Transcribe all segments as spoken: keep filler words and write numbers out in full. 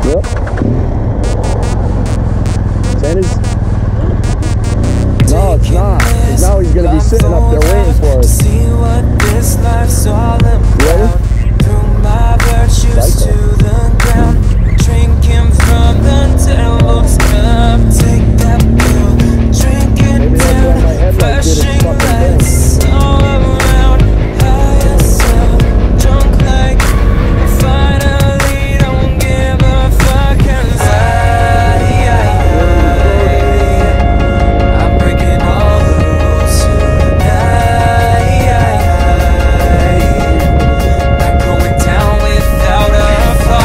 Yep. Sena's... No, it's not. Because now he's going to be sitting up there waiting for us. See what this life's all about. Ready? Through my virtues to the ground. Drinking from the devil's cup. Take that pill. Drink it down. Flashing lights all around. High as hell. Drunk like finally don't give a fuck. And I, I, I'm breaking all the rules tonight. Not going down without a fight.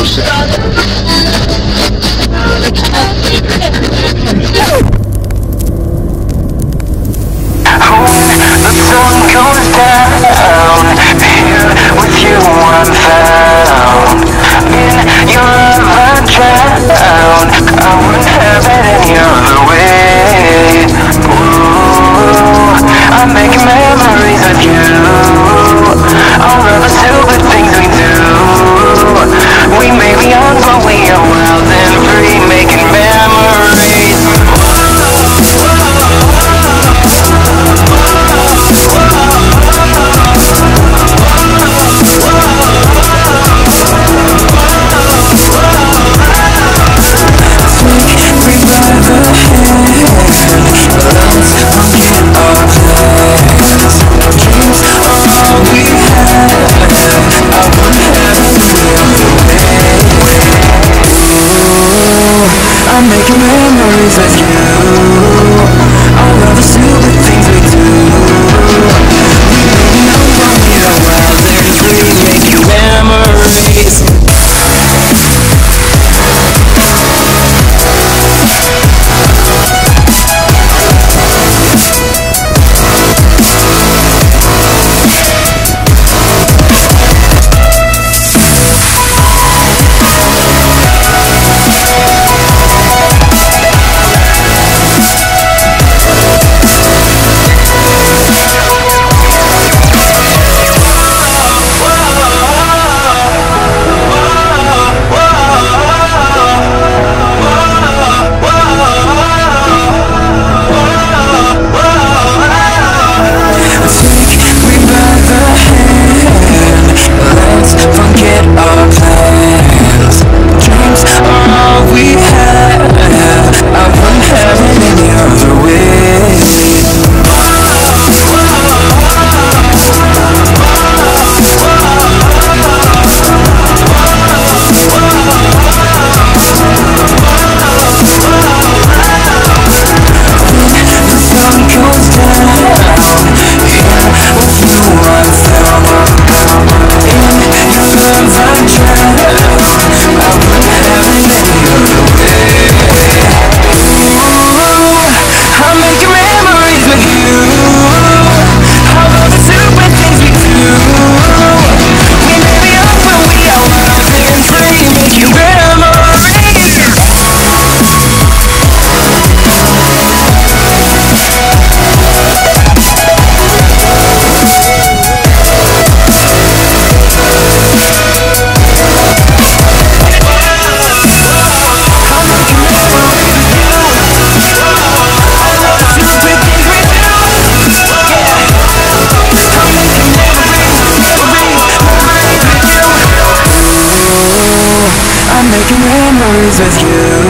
With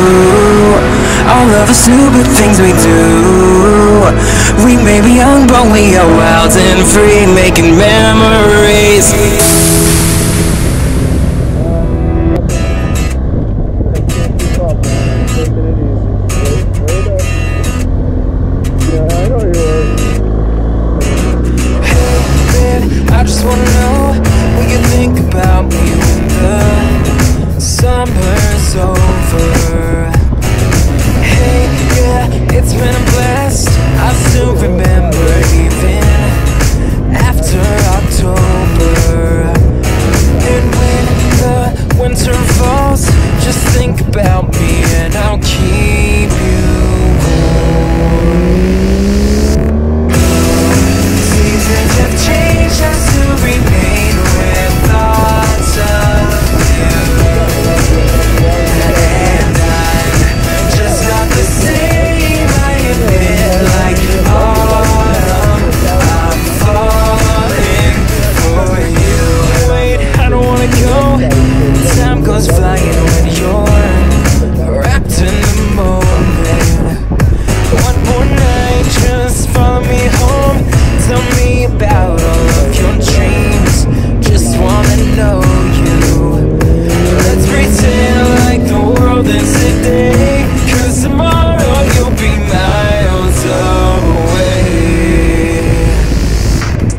you, all of the stupid things we do. We may be young, but we are wild and free, making memories. Hey, babe, I just wanna know what you think about me when the summer's over. Hey, yeah, it's been a blast. I still remember even after October. And when the winter falls, just think about me and I'll keep you warm. Seasons have changed, I still remain with thoughts of you. And I'm just not the same, I admit, like autumn. I'm falling for you. Wait, I don't wanna go. Time goes flying when you're wrapped in the moment. One more night, just follow me home. Tell me about all of your dreams. Just wanna know you. Let's pretend like the world is today, 'cause tomorrow you'll be miles away.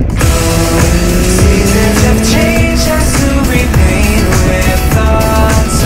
Seasons have changed, I still remain with thoughts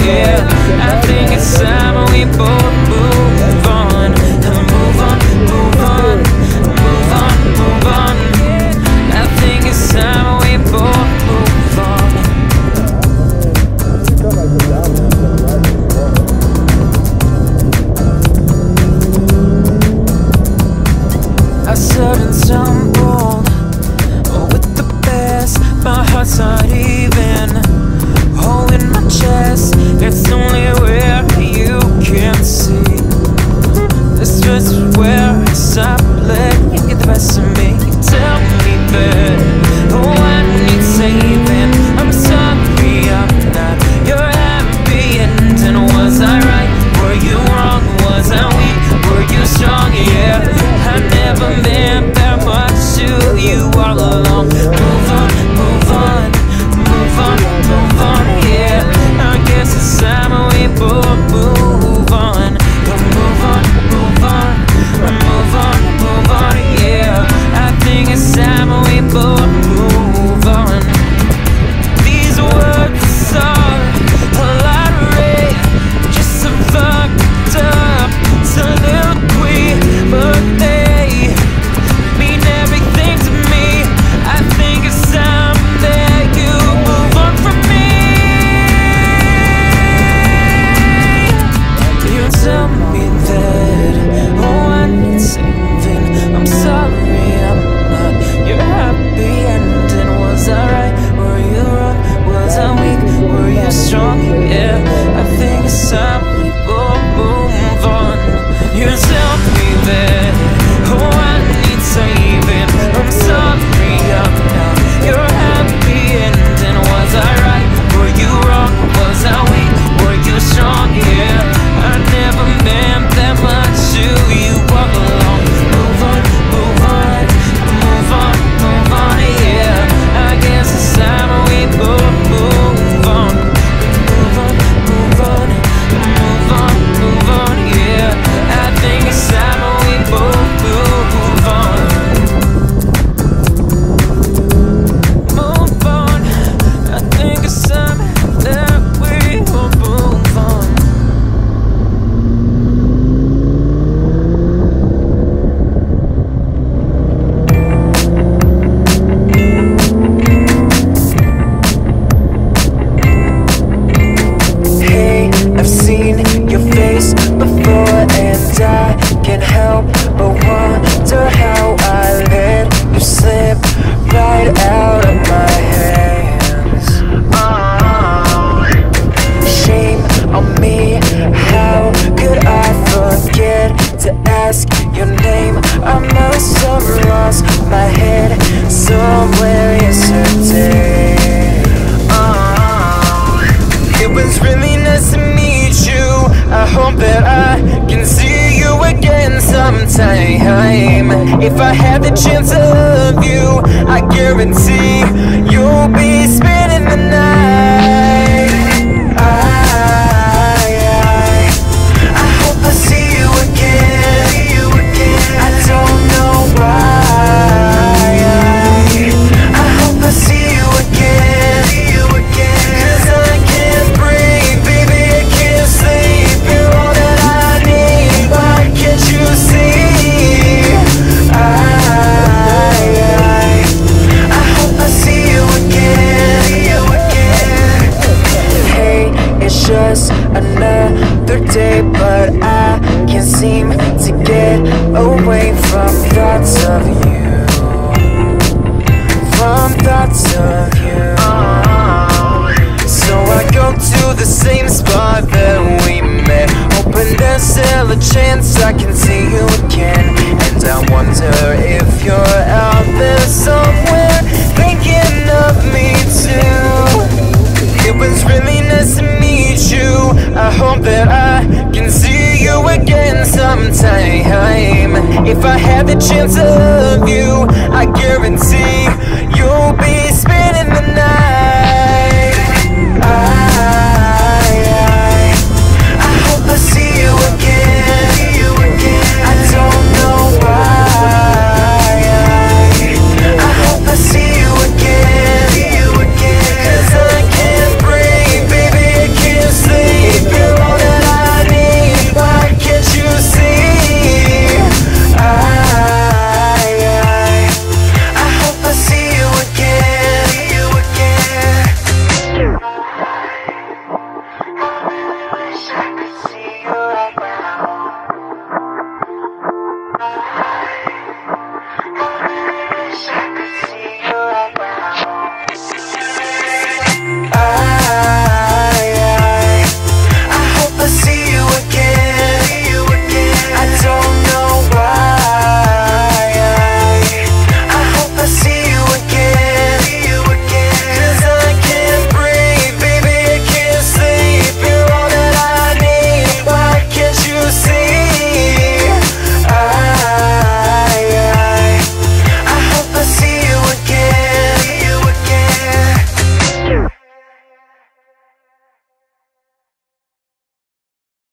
yeah. I think it's time we both move on. Move on, move on, move on, move on. I think it's time we both move on. I sudden stumbled with the best. My heart's not even holding my chest. It's only where you can see. This just is where I stop letting you get the best of me. You tell me that, oh, I need saving. I'm sorry I'm not your happy ending. Was I right? Were you wrong? Was I weak? Were you strong? Yeah, I never meant that much to you all along. Move on, move on, move on, move on, yeah. I guess it's time we both move on. Move on, move on, move on, move on, yeah. I think it's time we both move on. These words are a lottery, just some fucked up soliloquy, but they mean everything to me. I think it's time that you move on from me. You tell me that, oh, I need saving. I'm sorry I'm not your happy ending. Was I right? Were you wrong? Was I weak? Were you strong? Yeah, I think it's time we both move on. You tell me that, oh, I need saving. I'm sorry I'm not your happy ending. Was I right? Were you wrong? Was I weak? Were you strong? Yeah, I never meant that much to you all along. Move on, move on, move on, move on, yeah. I guess it's time we both move on. Move on, move on, move on, move on, yeah. I think it's time we both move on. Move on, I think it's time that we will move on. Hey, I've seen your face before, and I can't help but wonder how I let you slip right out of my hands. Oh, shame on me, how could I forget to ask your name? I must have lost my head somewhere yesterday. Oh, it was really nice to meet you. I hope that I can see you again sometime. If I had the chance to love you, I guarantee you'll be spending the night. I, I, I hope I see you again. I don't know why. I, I hope I see you again. 'Cause I can't breathe, baby, I can't sleep. You're all that I need, why can't you see? I, I, I hope I see you again. Hey, it's just another day, but I can't seem to get away from thoughts of you. From thoughts of you. So I go to the same spot that we met, hoping there's still a chance I can see you again. And I wonder if you're out there somewhere thinking of me too. It was really nice to meet you. I hope that I can see you again sometime. If I had the chance to love you, I guarantee you'll be spending the night. I, I, I hope I see you again. I don't know why. I, I hope I see you again. 'Cause I can't breathe, baby, I can't sleep. Peace.